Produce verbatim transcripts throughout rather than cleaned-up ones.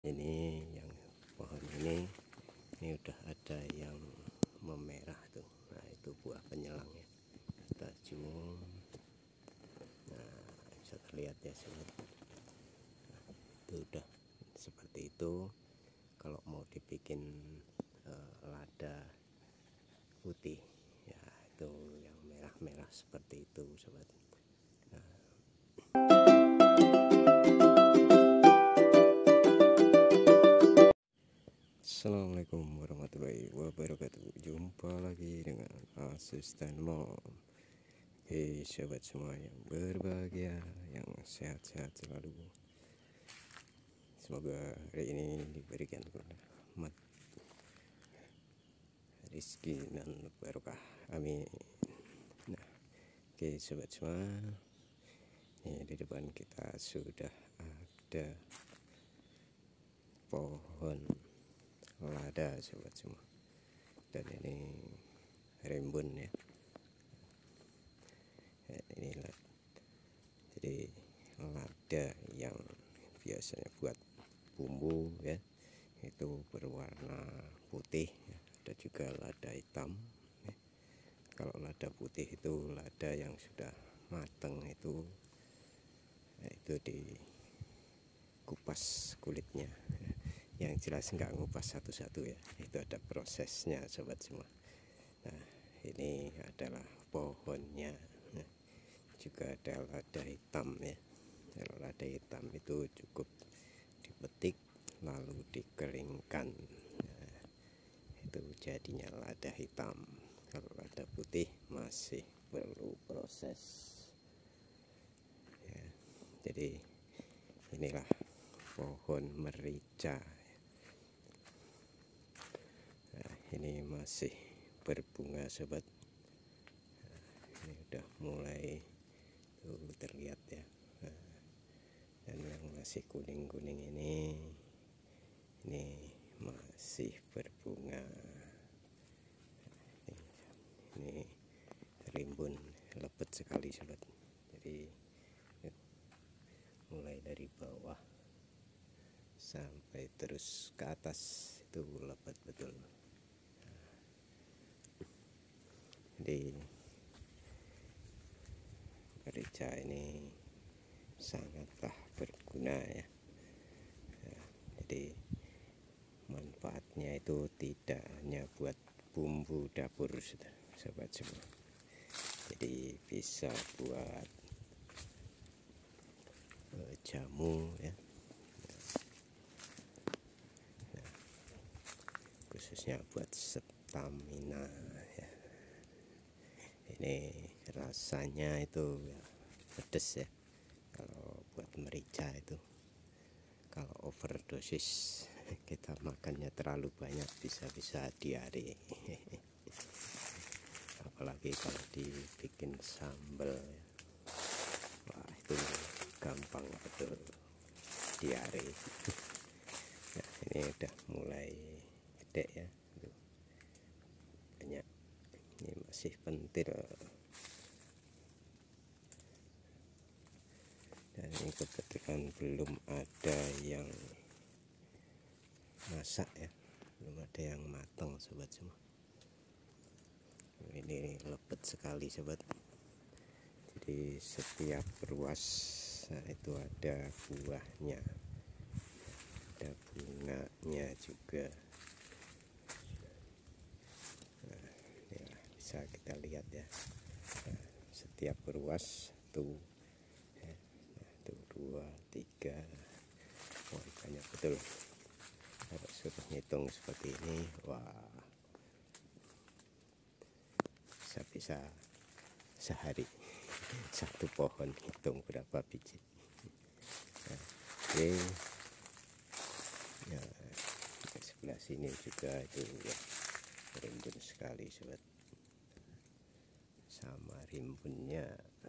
Ini yang pohon ini ini udah ada yang memerah tuh. Nah itu buah penyelangnya, kita cium. Nah bisa terlihat ya sobat. Nah, itu udah seperti itu. Kalau mau dibikin uh, lada putih ya, itu yang merah-merah seperti itu sobat. Nah, Assalamualaikum warahmatullahi wabarakatuh. Jumpa lagi dengan Asisten Mom. Hei sahabat semua yang berbahagia, yang sehat-sehat selalu. Semoga hari ini diberikan rahmat, rizki dan barokah. Amin. Nah, oke sahabat semua, ini di depan kita sudah ada pohon lada sobat semua, dan ini rimbun ya. Ini lada. Jadi lada yang biasanya buat bumbu ya, itu berwarna putih ya. Ada juga lada hitam ya. Kalau lada putih itu lada yang sudah matang, itu ya, itu dikupas kulitnya. Yang jelas nggak ngupas satu-satu ya, itu ada prosesnya sobat semua. Nah ini adalah pohonnya. Nah, juga ada lada hitam ya. Kalau lada hitam itu cukup dipetik lalu dikeringkan, nah, itu jadinya lada hitam. Kalau lada putih masih perlu proses ya. Jadi inilah pohon merica. Nah, ini masih berbunga sobat. Nah, ini udah mulai tuh terlihat ya. Nah, dan yang masih kuning-kuning ini ini masih berbunga. Ini, ini rimbun lebat sekali sobat. Jadi mulai dari bawah sampai terus ke atas itu lebat betul. Jadi merica ini sangatlah berguna ya. Nah, jadi manfaatnya itu tidak hanya buat bumbu dapur sobat semua, jadi bisa buat uh, jamu ya. Nah, khususnya buat stamina ya. Ini rasanya itu ya, pedes ya. Kalau buat merica itu, kalau overdosis kita makannya terlalu banyak bisa-bisa diare. Apalagi kalau dibikin sambal ya. Wah itu gampang betul diare. Nah ini udah mulai gede ya, banyak. Ini masih pentil. Dan ini kebetulan belum ada yang masak ya, belum ada yang matang sobat semua. Ini lebat sekali sobat. Jadi setiap ruas nah, itu ada buahnya, ada bunganya juga. Nah, ya, bisa kita lihat ya. Nah, setiap ruas tuh ya, nah, tuh dua tiga, oh banyak betul. Kalau sudah ngitung seperti ini, wah bisa-bisa sehari satu pohon hitung berapa biji. Nah, oke ya, sebelah sini juga itu ya, rimbun sekali sobat, sama rimbunnya.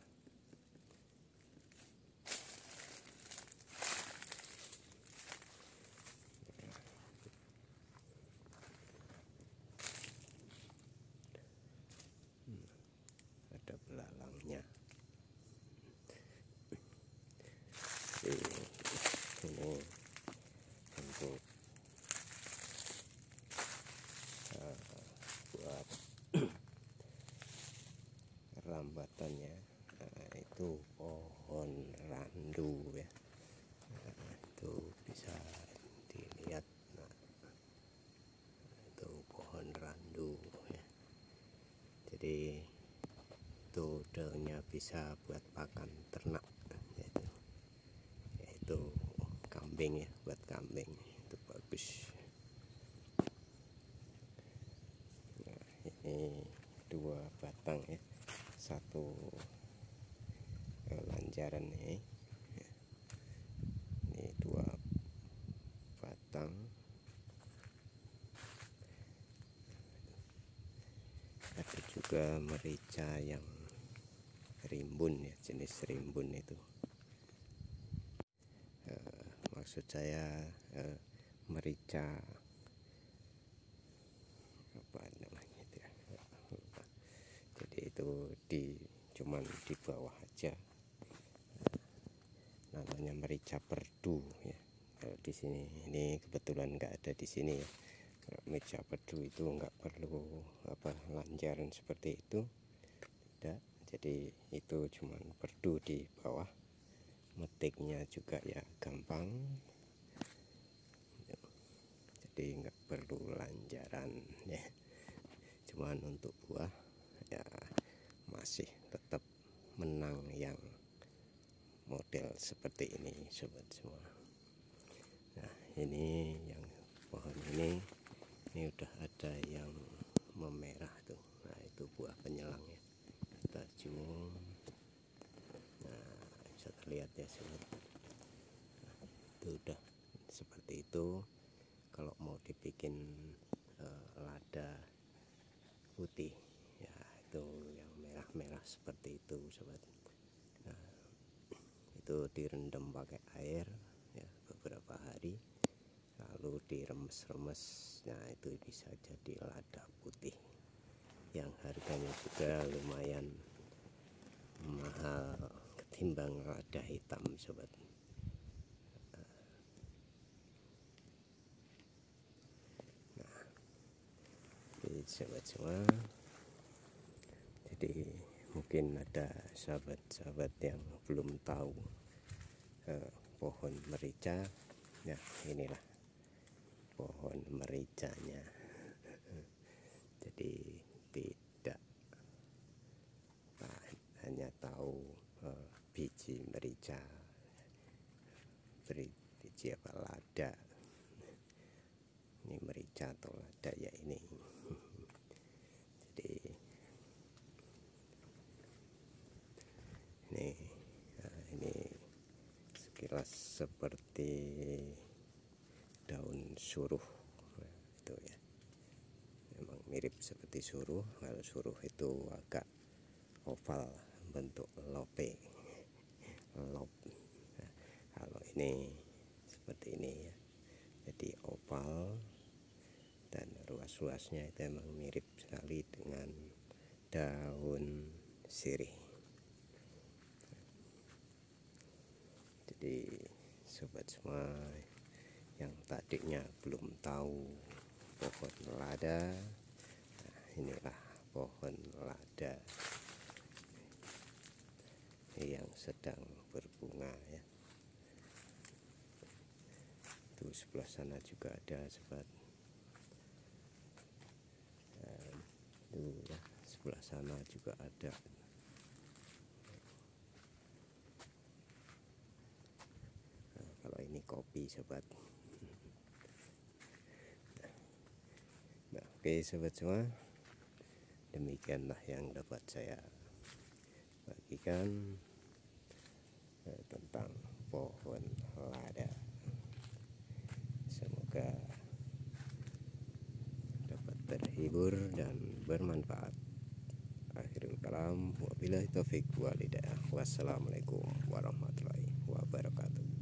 Ada belalangnya. Ini, ini untuk hambatannya. Nah, itu pohon randu ya. Nah, itu bisa dilihat. Nah, itu pohon randu ya. Jadi itu daunnya bisa buat pakan ternak, yaitu, yaitu kambing ya, buat kambing itu bagus. Nah, ini dua batang ya, satu lanjaran nih. Ini dua batang. Ada juga merica yang rimbun ya, jenis rimbun itu. E, maksud saya e, merica apa namanya itu ya. Jadi itu di cuman di bawah aja. Namanya merica perdu ya. Kalau di sini ini kebetulan nggak ada di sini ya. Merica perdu itu nggak perlu apa lanjaran seperti itu, tidak. Jadi itu cuman perdu di bawah, metiknya juga ya gampang, jadi nggak perlu lanjaran ya. Cuman untuk buah ya masih tetap menang yang model seperti ini sobat semua. Nah, ini yang pohon ini ini udah ada yang memerah tuh. Nah, itu buah penyelang ya. Kita cium. Nah, bisa terlihat ya sobat. Nah, itu udah seperti itu. Kalau mau dibikin uh, lada putih ya, itu yang merah-merah seperti itu sobat. Nah, itu direndam pakai air ya beberapa hari, lalu diremes-remes. Nah, itu bisa jadi lada putih yang harganya juga lumayan mahal ketimbang lada hitam sobat. Nah, jadi sobat semua, jadi mungkin ada sahabat-sahabat yang belum tahu eh, pohon merica ya. Inilah pohon mericanya. Jadi tidak nah, hanya tahu eh, biji merica, biji apa lada, ini merica atau lada ya ini. Jadi ini nah, ini sekilas seperti daun suruh nah, itu ya, memang mirip seperti suruh. Kalau suruh itu agak oval, bentuk lope, lop. Nah, kalau ini seperti ini ya, jadi oval dan ruas-ruasnya itu memang mirip sekali dengan daun sirih. Jadi sobat semua yang tadinya belum tahu pohon lada, nah, inilah pohon lada yang sedang berbunga ya. Itu sebelah sana juga ada sobat. Dan itu ya, sebelah sana juga ada. Nah, kalau ini kopi sobat. Nah, oke sobat semua, demikianlah yang dapat saya bagikan eh, tentang pohon lada. Semoga dapat terhibur dan bermanfaat. Akhirul kalam, wabillahi taufiq walhidayah. Wassalamualaikum warahmatullahi wabarakatuh.